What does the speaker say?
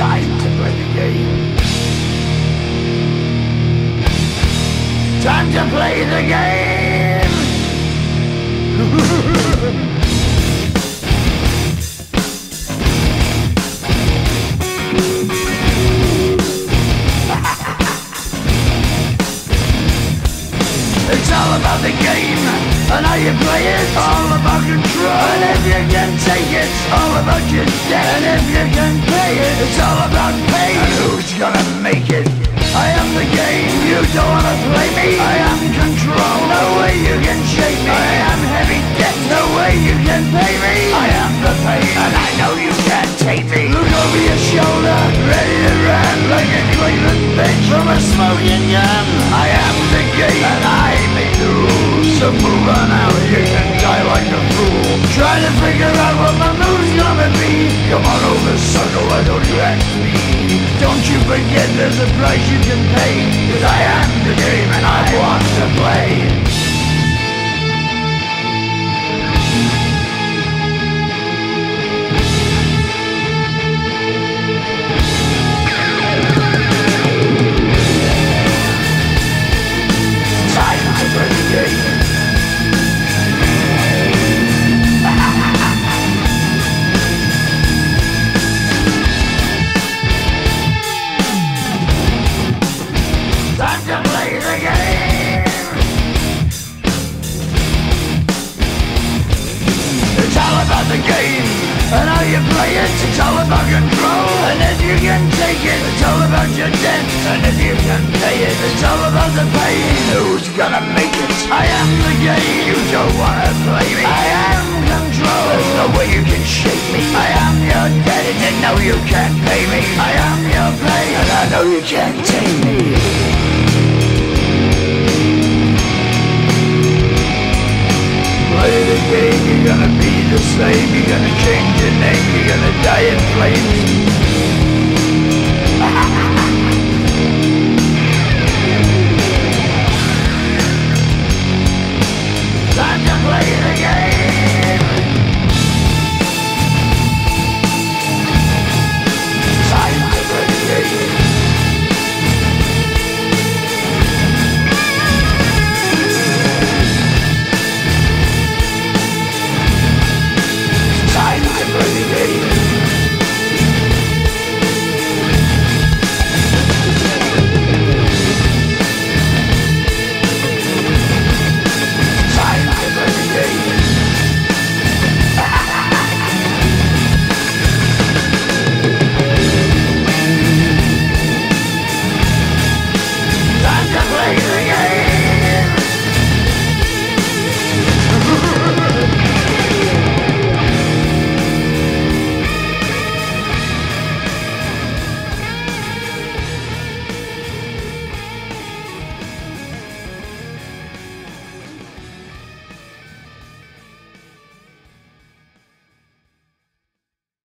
Time to play the game. Time to play the game. It's all about the game and how you play it. All about control, and if you can take it. All about your debt, and if you can pay it. It's all about pain, and who's gonna make it? I am the game, you don't wanna play me. I am control, no way you can shake me. I am heavy debt, no way you can pay me. I am the pain, and I know you can't take me. Look over your shoulder, ready to run like a Cleveland bitch from a smoking gun. I am the game, and I make the rules. So move on out, you can die like a fool. Trying to figure out what my move's gonna be. Come on over, sucker, why don't you ask me? Don't you forget there's a price you can pay. Cause I am the game and I want to play. Time to play the game. Time to play the game. It's all about the game and how you play it. It's all about control, and if you can take it. It's all about your debt, and if you can pay it. It's all about the pain. Who's gonna make it? I am the game. You don't wanna play me. I am control. There's no way you can shake me. I am your debt, and you know you can't pay me. I am your pain, and I know you can't take me. Play the game, you're gonna be the same. You're gonna change your name, you're gonna die in flames.